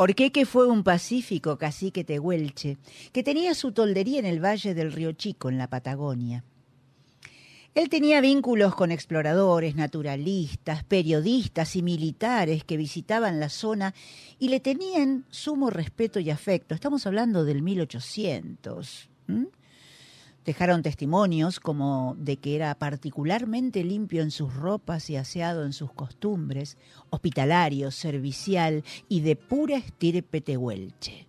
Orqueque fue un pacífico cacique tehuelche que tenía su toldería en el valle del Río Chico, en la Patagonia. Él tenía vínculos con exploradores, naturalistas, periodistas y militares que visitaban la zona y le tenían sumo respeto y afecto. Estamos hablando del 1800. Dejaron testimonios como de que era particularmente limpio en sus ropas y aseado en sus costumbres, hospitalario, servicial y de pura estirpe tehuelche.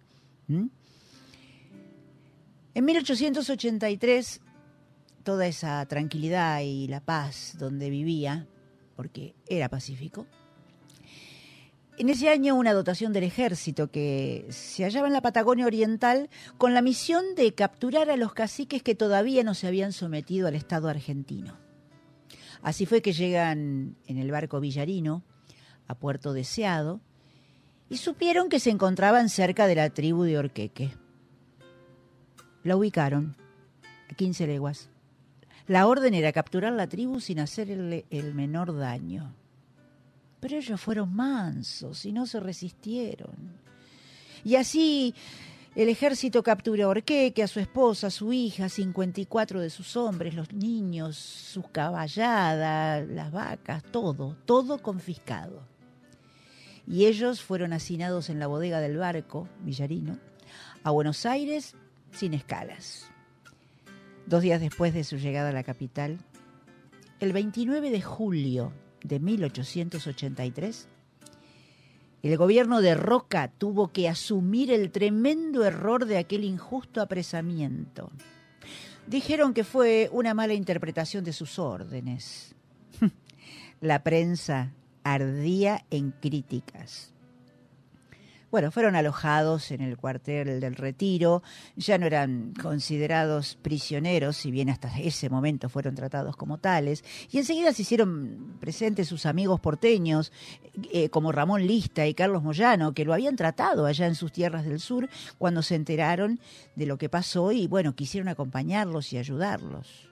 En 1883, toda esa tranquilidad y la paz donde vivía, porque era pacífico, en ese año una dotación del ejército que se hallaba en la Patagonia Oriental con la misión de capturar a los caciques que todavía no se habían sometido al Estado argentino. Así fue que llegan en el barco Villarino a Puerto Deseado y supieron que se encontraban cerca de la tribu de Orqueque. La ubicaron a 15 leguas. La orden era capturar la tribu sin hacerle el menor daño. Pero ellos fueron mansos y no se resistieron. Y así el ejército capturó a Orqueque, a su esposa, a su hija, 54 de sus hombres, los niños, sus caballadas, las vacas, todo confiscado. Y ellos fueron hacinados en la bodega del barco, Villarino, a Buenos Aires sin escalas. 2 días después de su llegada a la capital, el 29 de julio de 1883, el gobierno de Roca tuvo que asumir el tremendo error de aquel injusto apresamiento. Dijeron que fue una mala interpretación de sus órdenes. La prensa ardía en críticas. Bueno, fueron alojados en el cuartel del Retiro, ya no eran considerados prisioneros, si bien hasta ese momento fueron tratados como tales, y enseguida se hicieron presentes sus amigos porteños, como Ramón Lista y Carlos Moyano, que lo habían tratado allá en sus tierras del sur cuando se enteraron de lo que pasó y, bueno, quisieron acompañarlos y ayudarlos.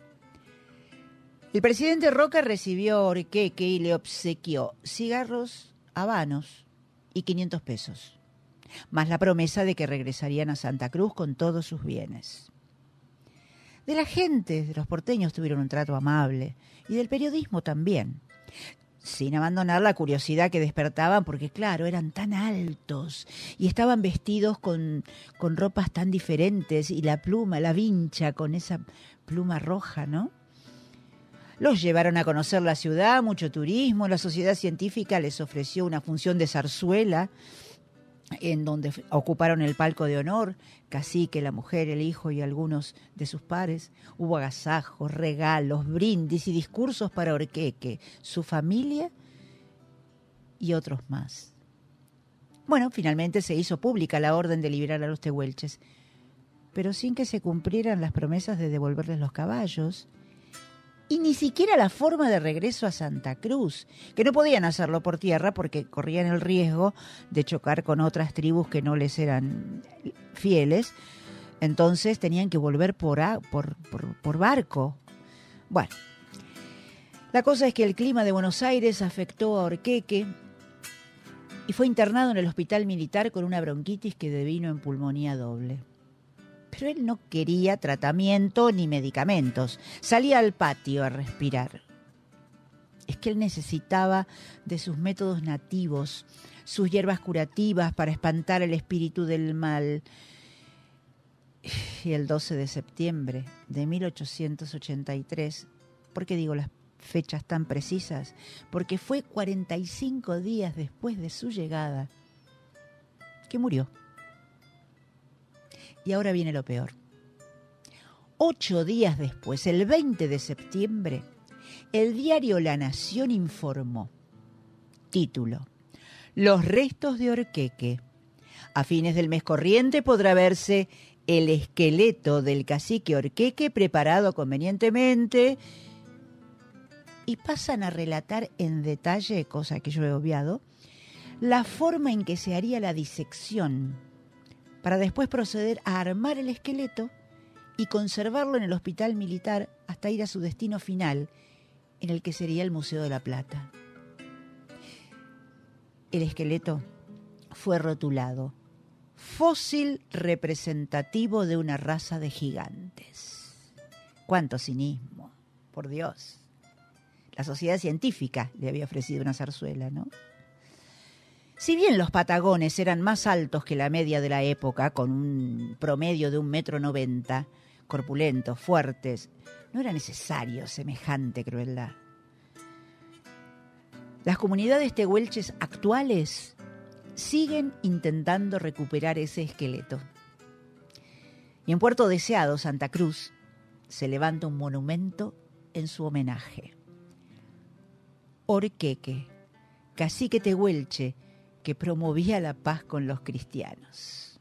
El presidente Roca recibió a Orqueque y le obsequió cigarros, habanos y 500 pesos, más la promesa de que regresarían a Santa Cruz con todos sus bienes. De la gente, de los porteños tuvieron un trato amable, y del periodismo también, sin abandonar la curiosidad que despertaban, porque claro, eran tan altos y estaban vestidos con ropas tan diferentes, y la pluma, la vincha con esa pluma roja, ¿no? Los llevaron a conocer la ciudad, mucho turismo. La Sociedad Científica les ofreció una función de zarzuela en donde ocuparon el palco de honor, cacique, la mujer, el hijo y algunos de sus pares. Hubo agasajos, regalos, brindis y discursos para Orqueque, su familia y otros más. Bueno, finalmente se hizo pública la orden de liberar a los tehuelches, pero sin que se cumplieran las promesas de devolverles los caballos, y ni siquiera la forma de regreso a Santa Cruz, que no podían hacerlo por tierra porque corrían el riesgo de chocar con otras tribus que no les eran fieles. Entonces tenían que volver por barco. Bueno, la cosa es que el clima de Buenos Aires afectó a Orqueque y fue internado en el hospital militar con una bronquitis que devino en pulmonía doble. Pero él no quería tratamiento ni medicamentos. Salía al patio a respirar. Es que él necesitaba de sus métodos nativos, sus hierbas curativas para espantar el espíritu del mal. Y el 12 de septiembre de 1883, ¿por qué digo las fechas tan precisas? Porque fue 45 días después de su llegada que murió. Y ahora viene lo peor. 8 días después, el 20 de septiembre, el diario La Nación informó. Título: Los restos de Orqueque. A fines del mes corriente podrá verse el esqueleto del cacique Orqueque preparado convenientemente. Y pasan a relatar en detalle, cosa que yo he obviado, la forma en que se haría la disección, para después proceder a armar el esqueleto y conservarlo en el hospital militar hasta ir a su destino final, en el que sería el Museo de la Plata. El esqueleto fue rotulado fósil representativo de una raza de gigantes. ¡Cuánto cinismo! Por Dios. La Sociedad Científica le había ofrecido una zarzuela, ¿no? Si bien los patagones eran más altos que la media de la época, con un promedio de 1,90 m, corpulentos, fuertes, no era necesario semejante crueldad. Las comunidades tehuelches actuales siguen intentando recuperar ese esqueleto. Y en Puerto Deseado, Santa Cruz, se levanta un monumento en su homenaje. Orqueque, cacique tehuelche que promovía la paz con los cristianos.